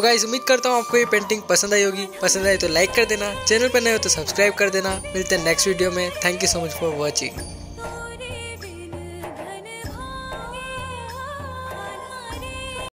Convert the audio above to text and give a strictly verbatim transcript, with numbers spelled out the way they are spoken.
Guys उम्मीद करता हूँ आपको ये पेंटिंग पसंद आई होगी। पसंद आई तो लाइक कर देना, चैनल पर नए हो तो सब्सक्राइब कर देना। मिलते हैं नेक्स्ट वीडियो में। Thank you so much for watching.